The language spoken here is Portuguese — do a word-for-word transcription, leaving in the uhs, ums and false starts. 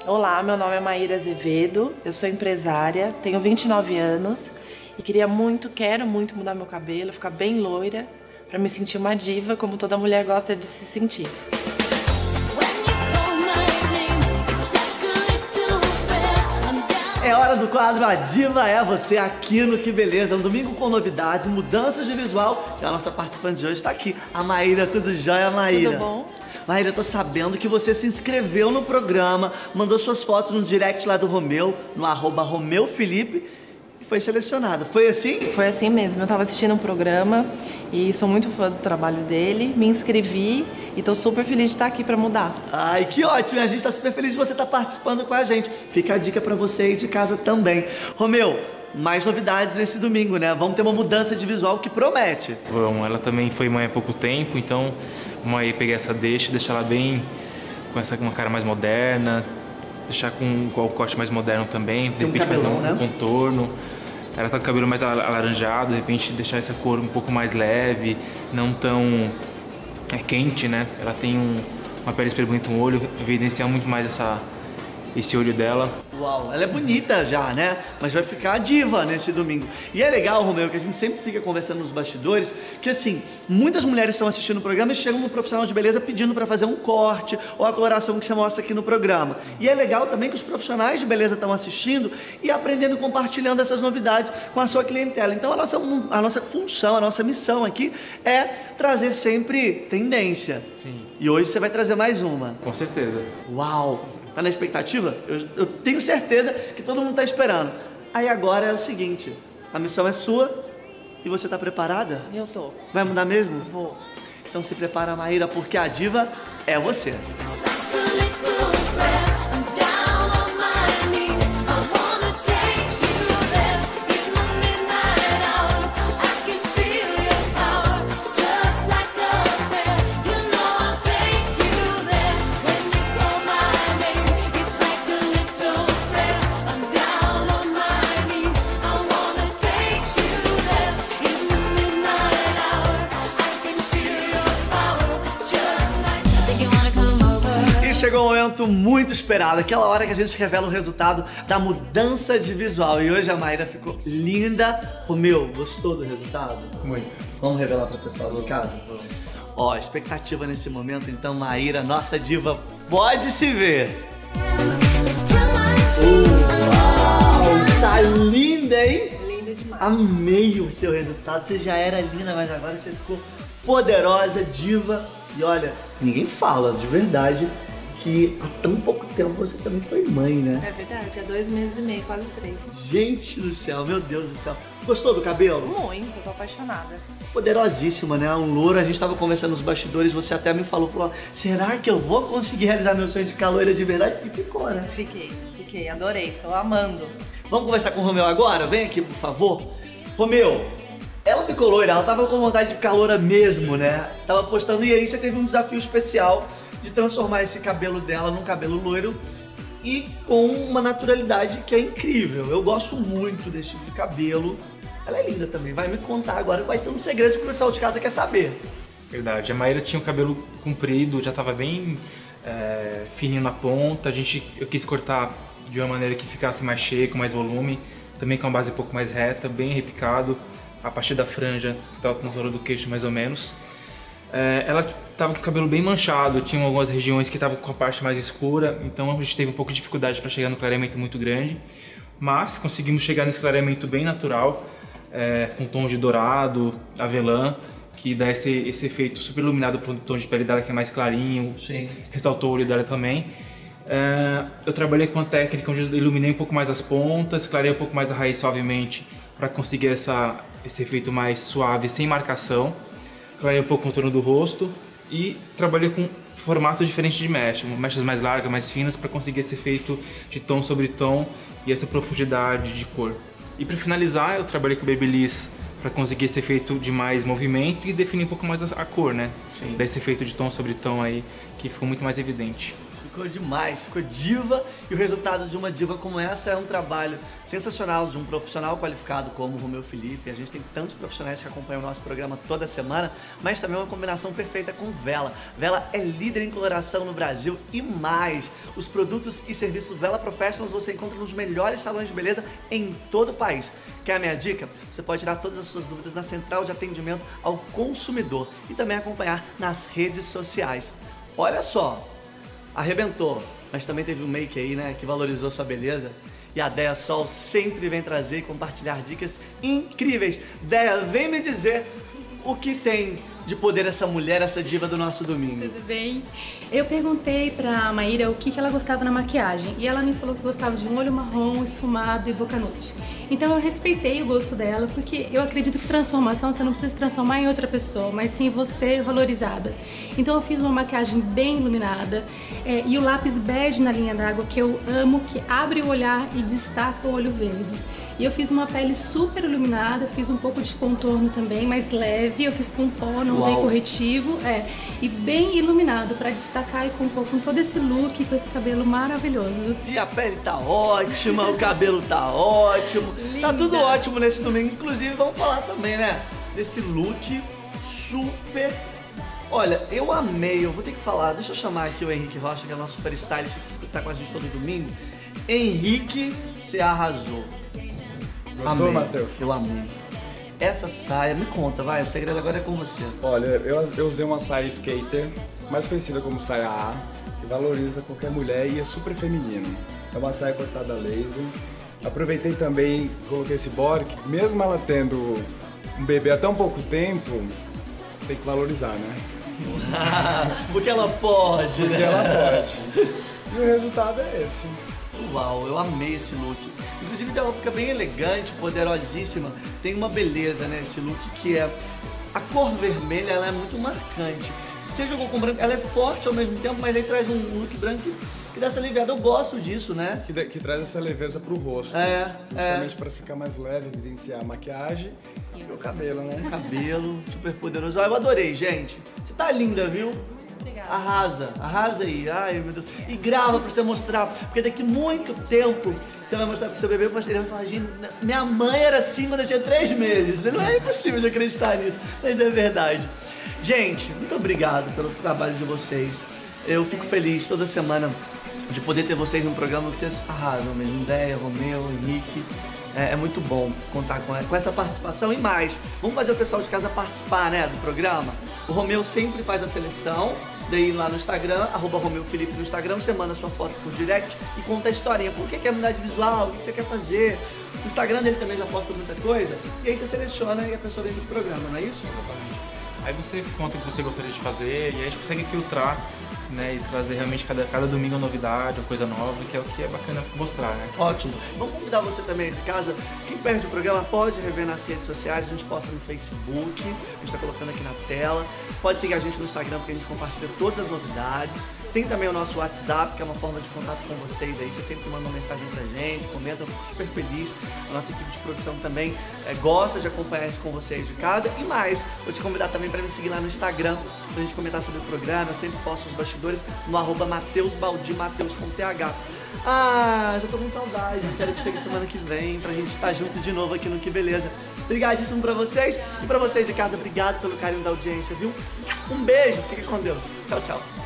Olá, meu nome é Maíra Azevedo, eu sou empresária, tenho vinte e nove anos e queria muito, quero muito mudar meu cabelo, ficar bem loira, pra me sentir uma diva, como toda mulher gosta de se sentir. É hora do quadro A Diva é Você, aqui no Que Beleza. Um domingo com novidades, mudanças de visual. E a nossa participante de hoje está aqui, a Maíra. Tudo jóia, Maíra? Tudo bom? Maíra, eu tô sabendo que você se inscreveu no programa, mandou suas fotos no direct lá do Romeu, no arroba Romeu Felipe, e foi selecionada. Foi assim? Foi assim mesmo. Eu tava assistindo um programa e sou muito fã do trabalho dele, me inscrevi e tô super feliz de estar aqui pra mudar. Ai, que ótimo! A gente tá super feliz de você estar participando com a gente. Fica a dica pra você aí de casa também. Romeu, mais novidades nesse domingo, né? Vamos ter uma mudança de visual que promete. Vamos, ela também foi mãe há pouco tempo, então vamos aí pegar essa deixa, deixar ela bem com essa uma cara mais moderna, deixar com, com o corte mais moderno também, de Tem um repente cabelão, fazer um né? contorno. Ela tá com o cabelo mais alaranjado, de repente deixar essa cor um pouco mais leve, não tão é, quente, né? Ela tem um, uma pele super bonita, um olho, evidenciar muito mais essa, esse olho dela. Uau, ela é bonita já, né? Mas vai ficar a diva nesse domingo. E é legal, Romeu, que a gente sempre fica conversando nos bastidores, que assim, muitas mulheres estão assistindo o programa e chegam no profissional de beleza pedindo para fazer um corte ou a coloração que você mostra aqui no programa. E é legal também que os profissionais de beleza estão assistindo e aprendendo, compartilhando essas novidades com a sua clientela. Então a nossa, a nossa função, a nossa missão aqui é trazer sempre tendência. Sim. E hoje você vai trazer mais uma. Com certeza. Uau! Tá na expectativa? Eu, eu tenho certeza que todo mundo tá esperando. Aí agora é o seguinte, a missão é sua e você tá preparada? Eu tô. Vai mudar mesmo? Vou. Então se prepara, Maíra, porque a diva é você. Chegou um momento muito esperado, aquela hora que a gente revela o resultado da mudança de visual. E hoje a Maíra ficou linda. Romeu, gostou do resultado? Muito. Vamos revelar para o pessoal de casa? Ó, expectativa nesse momento, então, Maíra, nossa diva, pode se ver. Uau, tá linda, hein? Linda demais. Amei o seu resultado, você já era linda, mas agora você ficou poderosa, diva. E olha, ninguém fala de verdade que há tão pouco tempo você também foi mãe, né? É verdade, há dois meses e meio, quase três. Gente do céu, meu Deus do céu. Gostou do cabelo? Muito, eu tô apaixonada. Poderosíssima, né? Um louro, a gente tava conversando nos bastidores, você até me falou, falou, será que eu vou conseguir realizar meu sonho de ficar loira de verdade? E ficou, né? Fiquei, fiquei, adorei, tô amando. Vamos conversar com o Romeu agora? Vem aqui, por favor. Romeu, ela ficou loira, ela tava com vontade de ficar loira mesmo, né? Tava postando, e aí você teve um desafio especial de transformar esse cabelo dela num cabelo loiro e com uma naturalidade que é incrível. Eu gosto muito desse tipo de cabelo. Ela é linda também. Vai me contar agora quais são os segredos que o pessoal de casa quer saber. Verdade. A Maíra tinha o cabelo comprido, já estava bem é, fininho na ponta. A gente, eu quis cortar de uma maneira que ficasse mais cheio, com mais volume. Também com uma base um pouco mais reta, bem repicado. A partir da franja, que estava com a altura do queixo mais ou menos. É, ela estava com o cabelo bem manchado, tinha algumas regiões que estavam com a parte mais escura, então a gente teve um pouco de dificuldade para chegar no clareamento muito grande, mas conseguimos chegar nesse clareamento bem natural, é, com tons de dourado, avelã, que dá esse, esse efeito super iluminado para o tom de pele dela, que é mais clarinho. Sim. Ressaltou o olho dela também. É, eu trabalhei com a técnica onde eu iluminei um pouco mais as pontas, clarei um pouco mais a raiz suavemente para conseguir essa, esse efeito mais suave, sem marcação. Clarei um pouco o contorno do rosto e trabalhei com formatos diferentes de mecha, mechas mais largas, mais finas, para conseguir esse efeito de tom sobre tom e essa profundidade de cor. E para finalizar, eu trabalhei com o Babyliss para conseguir esse efeito de mais movimento e definir um pouco mais a cor, né? Sim. Desse efeito de tom sobre tom aí, que ficou muito mais evidente. ficou demais, ficou diva, e o resultado de uma diva como essa é um trabalho sensacional de um profissional qualificado como o Romeu Felipe. A gente tem tantos profissionais que acompanham o nosso programa toda semana, mas também uma combinação perfeita com Vela. Vela é líder em coloração no Brasil e mais. Os produtos e serviços Vela Professionals você encontra nos melhores salões de beleza em todo o país. Quer a minha dica? Você pode tirar todas as suas dúvidas na central de atendimento ao consumidor e também acompanhar nas redes sociais. Olha só, arrebentou, mas também teve um make aí, né, que valorizou sua beleza. E a Deia Sol sempre vem trazer e compartilhar dicas incríveis. Deia, vem me dizer o que tem de poder essa mulher, essa diva do nosso domingo. Tudo bem? Eu perguntei pra Maíra o que que ela gostava na maquiagem e ela me falou que gostava de um olho marrom, esfumado e boca nude. Então eu respeitei o gosto dela, porque eu acredito que transformação você não precisa se transformar em outra pessoa, mas sim você valorizada. Então eu fiz uma maquiagem bem iluminada é, e o lápis bege na linha d'água que eu amo, que abre o olhar e destaca o olho verde. E eu fiz uma pele super iluminada, fiz um pouco de contorno também, mais leve, eu fiz com pó, não usei corretivo, é, e bem iluminado para destacar e compor com todo esse look, com esse cabelo maravilhoso. E a pele tá ótima, o cabelo tá ótimo, Linda. Tá tudo ótimo nesse domingo. Inclusive vamos falar também, né, desse look super... Olha, eu amei, eu vou ter que falar, deixa eu chamar aqui o Henrique Rocha, que é o nosso super stylist, que tá com a gente todo domingo. Henrique, você arrasou. Gostou, Matheus? Eu amei. Essa saia, me conta, vai, o segredo agora é com você. Olha, eu, eu usei uma saia skater, mais conhecida como saia A, que valoriza qualquer mulher e é super feminina. É uma saia cortada a laser. Aproveitei também, coloquei esse body, que mesmo ela tendo um bebê há tão pouco tempo, tem que valorizar, né? Porque ela pode, Porque né? ela pode. E o resultado é esse. Uau, eu amei esse look. Inclusive ela fica bem elegante, poderosíssima. Tem uma beleza, né, esse look que é... A cor vermelha, ela é muito marcante. Você jogou com branco, ela é forte ao mesmo tempo, mas aí traz um look branco que, que dá essa aliviada. Eu gosto disso, né? Que, que traz essa leveza pro rosto. É, Justamente é. para ficar mais leve, evidenciar a maquiagem e o cabelo, né? Cabelo, super poderoso. Ah, eu adorei, gente. Você tá linda, viu? Obrigada. Arrasa, arrasa aí, ai meu Deus. E grava pra você mostrar, porque daqui muito tempo você vai mostrar pro seu bebê, você vai falar, gente, minha mãe era assim quando eu tinha três meses. Não é impossível de acreditar nisso, mas é verdade. Gente, muito obrigado pelo trabalho de vocês. Eu fico feliz toda semana de poder ter vocês no programa, vocês arrasam mesmo. Deia, Romeu, Henrique. É, é muito bom contar com, com essa participação e mais. Vamos fazer o pessoal de casa participar, né, do programa? O Romeu sempre faz a seleção, daí lá no Instagram, arroba Romeu Felipe no Instagram, você manda sua foto por direct e conta a historinha. Por que quer mudar de visual? O que você quer fazer? O Instagram dele também já posta muita coisa. E aí você seleciona e a pessoa vem do programa, não é isso? Aí você conta o que você gostaria de fazer e aí a gente consegue filtrar, né, e trazer realmente cada, cada domingo uma novidade, uma coisa nova, que é o que é bacana mostrar, né? Ótimo. Vamos convidar você também de casa. Quem perde o programa pode rever nas redes sociais. A gente posta no Facebook, a gente tá colocando aqui na tela. Pode seguir a gente no Instagram, porque a gente compartilha todas as novidades. Tem também o nosso WhatsApp, que é uma forma de contato com vocês aí. Você sempre manda uma mensagem pra gente, comenta, eu fico super feliz. A nossa equipe de produção também é, gosta de acompanhar isso com vocês de casa. E mais, vou te convidar também para me seguir lá no Instagram, pra gente comentar sobre o programa. Eu sempre posto os bastidores no arroba Matheus Baldi, Matheus com T H. Ah, já tô com saudade. Quero que chegue semana que vem pra gente estar junto de novo aqui no Que Beleza. Obrigadíssimo pra vocês. E pra vocês de casa, obrigado pelo carinho da audiência, viu? Um beijo, fique com Deus. Tchau, tchau.